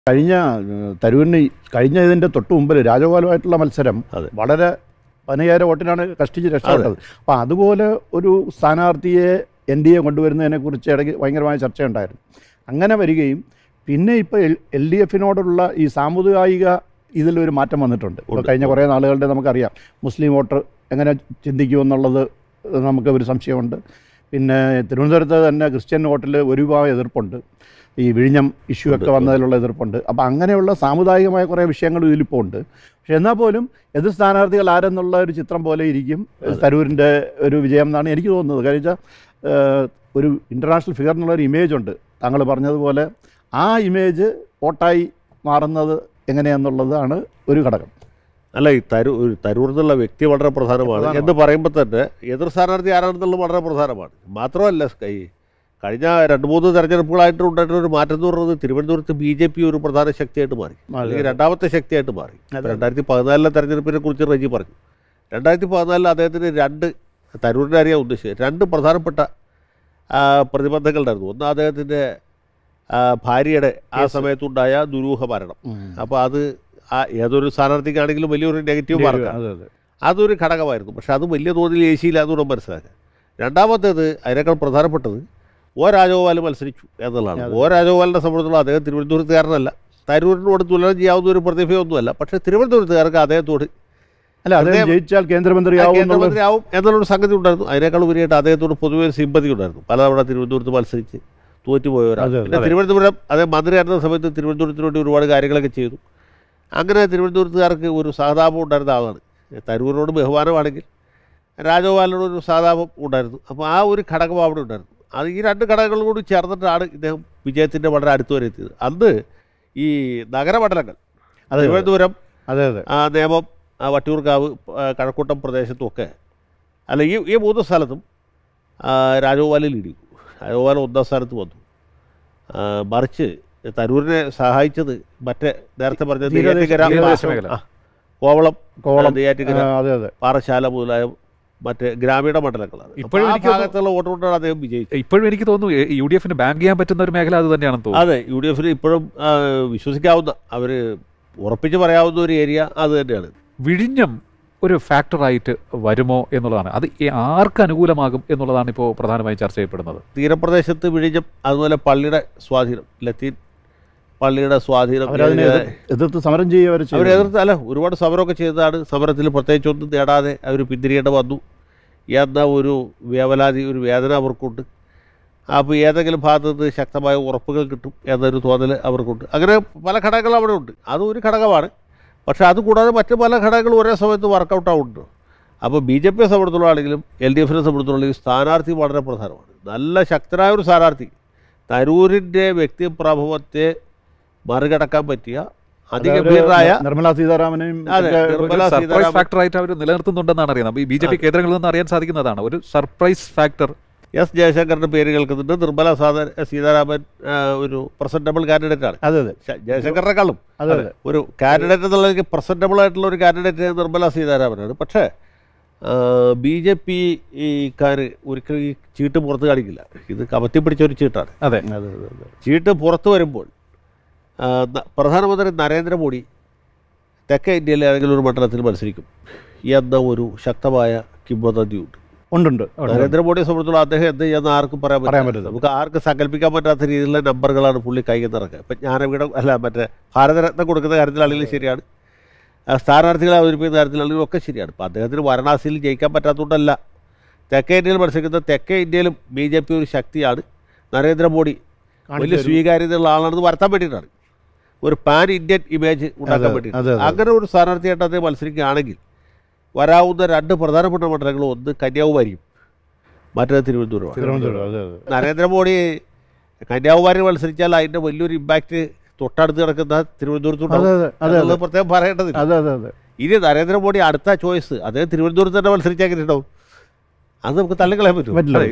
കഴിഞ്ഞ തരൂരിന് കഴിഞ്ഞ ഇതിൻ്റെ തൊട്ട് മുമ്പിൽ രാജഗോപാലുമായിട്ടുള്ള മത്സരം വളരെ 15,000 വോട്ടിനാണ് കഷ്ടിച്ച് രക്ഷപ്പെട്ടത്. അപ്പോൾ അതുപോലെ ഒരു സ്ഥാനാർത്ഥിയെ NDA കൊണ്ടുവരുന്നതിനെക്കുറിച്ച് ഇടയ്ക്ക് ഭയങ്കരമായ ചർച്ചയുണ്ടായിരുന്നു. അങ്ങനെ വരികയും പിന്നെ ഇപ്പോൾ LDFിനോടുള്ള ഈ സാമുദായിക ഇതിലൊരു മാറ്റം വന്നിട്ടുണ്ട്. ഇപ്പോൾ കഴിഞ്ഞ കുറേ നാളുകളുടെ നമുക്കറിയാം മുസ്ലിം വോട്ടർ എങ്ങനെ ചിന്തിക്കുമെന്നുള്ളത് നമുക്ക് ഒരു സംശയമുണ്ട്. പിന്നെ തിരുവനന്തപുരത്ത് തന്നെ ക്രിസ്ത്യൻ വോട്ടിൽ ഒരു വിഭാഗം എതിർപ്പുണ്ട്. ഈ വിഴിഞ്ഞം ഇഷ്യൂ ഒക്കെ വന്നതിലുള്ള എതിർപ്പുണ്ട്. അപ്പോൾ അങ്ങനെയുള്ള സാമുദായികമായ കുറേ വിഷയങ്ങൾ ഇതിലിപ്പോൾ ഉണ്ട്. പക്ഷെ എന്നാൽ പോലും എതിർ സ്ഥാനാർത്ഥികൾ ആരെന്നുള്ള ഒരു ചിത്രം പോലെ ഇരിക്കും തരൂരിൻ്റെ ഒരു വിജയം എന്നാണ് എനിക്ക് തോന്നുന്നത്. കാര്യം വെച്ചാൽ ഒരു ഇൻ്റർനാഷണൽ ഫിഗർ എന്നുള്ളൊരു ഇമേജ് ഉണ്ട്. താങ്കൾ പറഞ്ഞതുപോലെ ആ ഇമേജ് വോട്ടായി മാറുന്നത് എങ്ങനെയാണെന്നുള്ളതാണ് ഒരു ഘടകം. അല്ല, ഈ തരൂർ എന്നുള്ള വ്യക്തി വളരെ പ്രധാനമാണ് എന്ന് പറയുമ്പോൾ തന്നെ എതിർ സ്ഥാനാർത്ഥി ആരാണെന്നുള്ളത് വളരെ പ്രധാനമാണ്. മാത്രമല്ല, കഴിഞ്ഞ 2-3 തെരഞ്ഞെടുപ്പുകളായിട്ട് ഉണ്ടായിട്ടുള്ള ഒരു മാറ്റം എന്ന് പറയുന്നത് തിരുവനന്തപുരത്ത് BJP ഒരു പ്രധാന ശക്തിയായിട്ട് മാറി, അല്ലെങ്കിൽ രണ്ടാമത്തെ ശക്തിയായിട്ട് മാറി. 2014 തെരഞ്ഞെടുപ്പിനെ കുറിച്ച് റജി പറഞ്ഞു. 2014 അദ്ദേഹത്തിന് തരൂരിനെ അറിയാൻ ഉദ്ദേശിച്ചത് 2 പ്രധാനപ്പെട്ട പ്രതിബന്ധങ്ങളുണ്ടായിരുന്നു. ഒന്ന്, അദ്ദേഹത്തിൻ്റെ ഭാര്യയുടെ ആ സമയത്തുണ്ടായ ദുരൂഹ മരണം. അപ്പോൾ അത് ഏതൊരു സ്ഥാനാർത്ഥിക്കാണെങ്കിലും വലിയൊരു നെഗറ്റീവ് മാർക്കാണ്. അതൊരു ഘടകമായിരുന്നു. പക്ഷെ അത് വലിയ തോതിൽ ഏശിയില്ല എന്നുകൂടെ മനസ്സിലാക്കുക. രണ്ടാമത്തേത്, അതിനേക്കാൾ പ്രധാനപ്പെട്ടത്, രാജഗോപാൽ മത്സരിച്ചു എന്നുള്ളതാണ്. രാജഗോപാലിനെ സംബന്ധിച്ചിടത്തോളം അദ്ദേഹം തിരുവനന്തപുരത്തുകാരനല്ല, തരൂരിനോട് തുലനം ചെയ്യാവുന്ന ഒരു പ്രതിഭയൊന്നുമല്ല. പക്ഷേ തിരുവനന്തപുരത്തുകാർക്ക് അദ്ദേഹത്തോട് ജയിച്ചാൽ കേന്ദ്രമന്ത്രിയാവും എന്നുള്ളൊരു സംഗതി ഉണ്ടായിരുന്നു. അതിനേക്കാൾ ഉപരിയായിട്ട് അദ്ദേഹത്തോട് പൊതുവെ ഒരു സിമ്പതി ഉണ്ടായിരുന്നു. പലതവണ തിരുവനന്തപുരത്ത് മത്സരിച്ച് തോറ്റുപോയവരാണ്. പിന്നെ തിരുവനന്തപുരം അദ്ദേഹം മന്ത്രിയായിരുന്ന സമയത്ത് തിരുവനന്തപുരത്തിന് വേണ്ടി ഒരുപാട് കാര്യങ്ങളൊക്കെ ചെയ്തു. അങ്ങനെ തിരുവനന്തപുരത്തുകാർക്ക് ഒരു സഹതാപം ഉണ്ടായിരുന്ന ആളാണ്. തരൂരിനോട് ബഹുമാനമാണെങ്കിൽ രാജഗോപാലിനോട് ഒരു സഹതാപം ഉണ്ടായിരുന്നു. അപ്പോൾ ആ ഒരു ഘടകം അവിടെ ഉണ്ടായിരുന്നു. അത് ഈ 2 ഘടകങ്ങളും കൂടി ചേർന്നിട്ടാണ് ഇദ്ദേഹം വിജയത്തിൻ്റെ വളരെ അടുത്ത് വരെ എത്തിയത്. അന്ന് ഈ നഗരമണ്ഡലങ്ങൾ തിരുവനന്തപുരം, നേമം, വട്ടിയൂർക്കാവ്, കഴക്കൂട്ടം പ്രദേശത്തുമൊക്കെ അല്ല, ഈ 3 സ്ഥലത്തും രാജഗോപാൽ ലീഡ് ചെയ്തു. രാജഗോപാൽ 1ാം സ്ഥാനത്ത് വന്നു. മറിച്ച് തരൂരിനെ സഹായിച്ചത് നേരത്തെ പറഞ്ഞ കോവളം, നെയ്യാറ്റിൻകര, പാറശാല മുതലായ മറ്റ് ഗ്രാമീണ മണ്ഡലങ്ങളാണ്. ഇപ്പോഴും ഭാഗത്തുള്ള വോട്ടുകൊണ്ടാണ് അദ്ദേഹം വിജയിച്ചത്. ഇപ്പോഴും എനിക്ക് തോന്നുന്നു UDFന് ബാങ്ക് ചെയ്യാൻ പറ്റുന്ന ഒരു മേഖല അത് തന്നെയാണെന്ന് തോന്നുന്നു. അതെ, UDFന് ഇപ്പോഴും വിശ്വസിക്കാവുന്ന, അവർ ഉറപ്പിച്ച് പറയാവുന്ന ഒരു ഏരിയ അത് തന്നെയാണ്. വിഴിഞ്ഞം ഒരു ഫാക്ടറായിട്ട് വരുമോ എന്നുള്ളതാണ്. അത് ആർക്ക് അനുകൂലമാകും എന്നുള്ളതാണ് ഇപ്പോൾ പ്രധാനമായും ചർച്ച ചെയ്യപ്പെടുന്നത്. തീരപ്രദേശത്ത് വിഴിഞ്ഞം, അതുപോലെ പള്ളിയുടെ സ്വാധീനം, ലത്തീൻ പള്ളിയുടെ സ്വാധീനം, എതിർത്ത് സമരം ചെയ്യുക. അവർ അല്ല, ഒരുപാട് സമരമൊക്കെ ചെയ്തതാണ്. സമരത്തിൽ പ്രത്യേകിച്ചൊന്നും നേടാതെ അവർ പിന്തിരിയേണ്ടി വന്നു എന്ന ഒരു വേവലാതി, ഒരു വേദന അവർക്കുണ്ട്. അപ്പോൾ ഏതെങ്കിലും ഭാഗത്ത് നിന്ന് ശക്തമായ ഉറപ്പുകൾ കിട്ടും എന്നൊരു തോന്നൽ അവർക്കുണ്ട്. അങ്ങനെ പല ഘടകങ്ങളും അവിടെ ഉണ്ട്. അതും ഒരു ഘടകമാണ്. പക്ഷേ അതുകൂടാതെ മറ്റ് പല ഘടകങ്ങളും ഒരേ സമയത്ത് വർക്കൗട്ടാവുന്നുണ്ട്. അപ്പോൾ BJPയെ സംബന്ധിച്ചിടത്തോളാണെങ്കിലും LDFനെ സംബന്ധിച്ചിടത്തോളം സ്ഥാനാർത്ഥി വളരെ പ്രധാനമാണ്. നല്ല ശക്തനായ ഒരു സ്ഥാനാർത്ഥി, തരൂരിൻ്റെ വ്യക്തിപ്രഭവത്തെ മറികടക്കാൻ പറ്റിയ അതിഗംഭീരനായ നിർമ്മലാ സീതാരാമനെയും സർപ്രൈസ് ഫാക്ടറായിട്ട് അവർ നിലനിർത്തുന്നുണ്ടെന്നാണ് അറിയുന്നത്. ഈ BJP കേന്ദ്രങ്ങളിൽ നിന്ന് അറിയാൻ സാധിക്കുന്നതാണ് ഒരു സർപ്രൈസ് ഫാക്ടർ. എസ് ജയശങ്കറിൻ്റെ പേര് കേൾക്കുന്നുണ്ട്. നിർമ്മലാ സീതാരാമൻ ഒരു പ്രസന്റബിൾ കാൻഡിഡേറ്റാണ്. ജയശങ്കറിനെക്കാളും ഒരു കാൻഡിഡേറ്റ് എന്നുള്ളതിലേക്ക് പ്രസന്റബിൾ ആയിട്ടുള്ള ഒരു കാൻഡിഡേറ്റ് നിർമ്മലാ സീതാരാമനാണ്. പക്ഷേ BJP ഒരിക്കലും ഈ ചീട്ട് പുറത്ത് കാണിക്കില്ല. ഇത് കമത്തി പിടിച്ചൊരു ചീട്ടാണ്. അതെ, ചീട്ട് പുറത്ത് വരുമ്പോൾ പ്രധാനമന്ത്രി നരേന്ദ്രമോദി തെക്കേ ഇന്ത്യയിലെ ഏതെങ്കിലും ഒരു മണ്ഡലത്തിൽ മത്സരിക്കും എന്ന ഒരു ശക്തമായ കിംവദന്തിയുണ്ട്. നരേന്ദ്രമോദിയെ സംബന്ധിച്ചുള്ള അദ്ദേഹം എന്ത് ചെയ്യുന്ന ആർക്കും പറയാൻ പറ്റില്ല. നമുക്ക് ആർക്കും സങ്കല്പിക്കാൻ പറ്റാത്ത രീതിയിലുള്ള നമ്പറുകളാണ് പുള്ളി കൈയിൽ നിറക്കുക. ഇപ്പം ജ്ഞാനപീഠം മറ്റേ ഭാരതരത്നം കൊടുക്കുന്ന കാര്യത്തിലാണെങ്കിലും ശരിയാണ്, സ്ഥാനാർത്ഥികളെ അവതരിപ്പിക്കുന്ന കാര്യത്തിലാണെങ്കിലും ഒക്കെ ശരിയാണ്. ഇപ്പം അദ്ദേഹത്തിന് വാരണാസിയിൽ ജയിക്കാൻ പറ്റാത്തതുകൊണ്ടല്ല തെക്കേ ഇന്ത്യയിൽ മത്സരിക്കുന്നത്. തെക്കേ ഇന്ത്യയിലും BJP ഒരു ശക്തിയാണ്. നരേന്ദ്രമോദി വലിയ സ്വീകാര്യതയുള്ള ആളാണെന്ന് വരുത്താൻ വേണ്ടിയിട്ടാണ്, ഒരു പാൻ ഇന്ത്യൻ ഇമേജ് ഉണ്ടാക്കാൻ വേണ്ടിയിട്ട്. അങ്ങനെ ഒരു സ്ഥാനാർത്ഥിയായിട്ട് അദ്ദേഹം മത്സരിക്കുകയാണെങ്കിൽ വരാവുന്ന 2 പ്രധാനപ്പെട്ട മണ്ഡലങ്ങളും, ഒന്ന് കന്യാകുമാരിയും മറ്റേത് തിരുവനന്തപുരമാണ്. നരേന്ദ്രമോദി കന്യാകുമാരി മത്സരിച്ചാൽ അതിൻ്റെ വലിയൊരു ഇമ്പാക്റ്റ് തൊട്ടടുത്ത് കിടക്കുന്ന തിരുവനന്തപുരത്തുണ്ടാവും, പ്രത്യേകം പറയേണ്ടതില്ല. ഇനി നരേന്ദ്രമോദി അടുത്ത ചോയ്സ് അദ്ദേഹം തിരുവനന്തപുരത്ത് തന്നെ മത്സരിച്ചാൽ ഉണ്ടാവും. അത് നമുക്ക് തള്ളിക്കളയാൻ പറ്റും.